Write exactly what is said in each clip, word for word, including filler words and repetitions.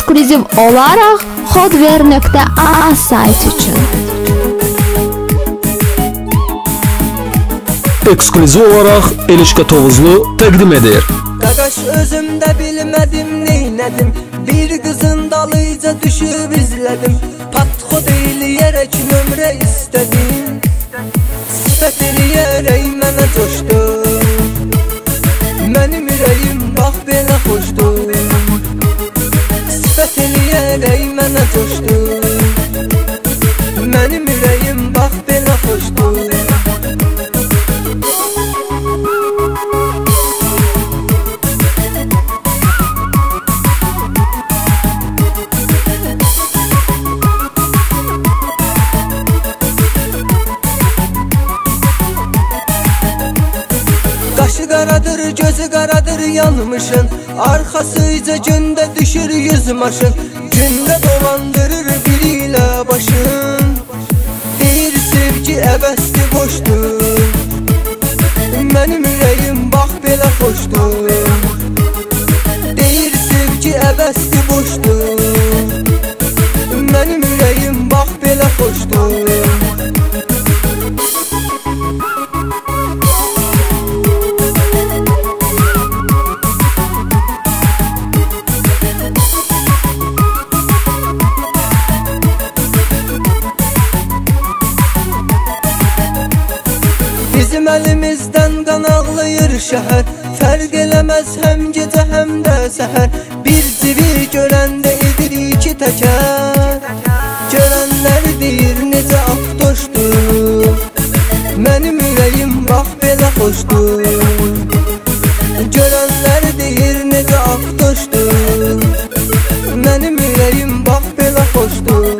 ekskluziv olaraq hotware nöqta a sayti üçün. Ekskluziv olaraq Elişka Tovuzlu təqdim edir. Qaqaş özümdə bilmədim neylədim, bir qızın dalıca düşüb izlədim, patxo deyiliyərək nömrə istədim, sifət eləyərək mənə coşdu, mənim ürəyim bax belə xoşdu, sifət eləyərək mənə coşdu, mənim ürəyim bax belə xoşdu. Qaşı qaradır, gözü qaradır yanmışın, arxasıca gündə düşür yüz maşın, gündə dolandırır biri ilə başın, deyir sevgi əbəsli boşdur, mənim ürəyim bax belə xoşdur, deyir sevgi əbəsli boşdur, mənim ürəyim bax belə xoşdur. Bizim əlimizdən qan ağlayır şəhər, fərq eləməz həm gecə həm də səhər, bir civi görəndə edir iki təkər, görənlər deyir necə aftoşdur, mənim ürəyim bax belə xoşdur, görənlər deyir necə aftoşdur, mənim ürəyim bax belə xoşdur.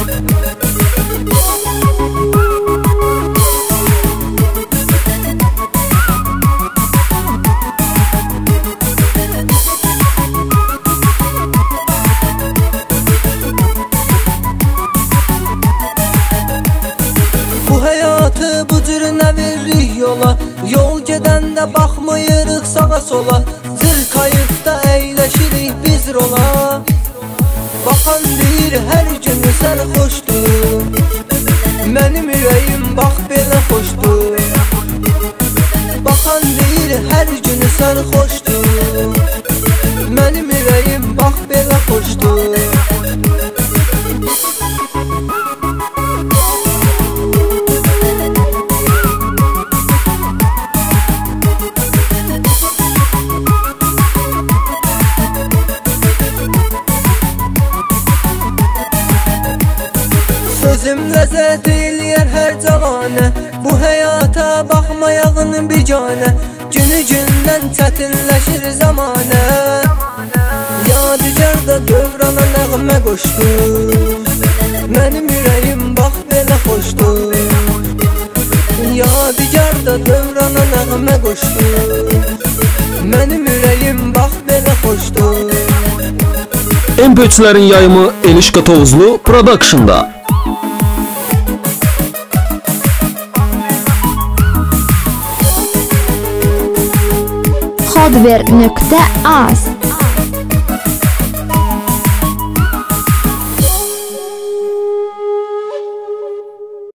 Bu həyatı bu cür nə veririk yola, yol gedəndə baxmayırıq sağa sola, zır kayıqda əyləşirik biz rola, baxan deyir hər gün sən xoşdur, mənim ürəyim bax belə xoşdur, baxan deyir hər gün sən xoşdur, mənim ürəyim bax belə xoşdur. Sözüm ləzzət eləyər hər cavanə, bu həyata baxmayağın biganə, günü gündən çətinləşir zamanə, yadigarda dövrana nəğmə qoşdu, mənim ürəyim bax belə xoşdur, yadigarda dövrana nəğmə qoşdu, mənim ürəyim bax belə xoşdur. M P üçlərin yayımı Elişka Tovuzlu Production'da. hotware nöqta a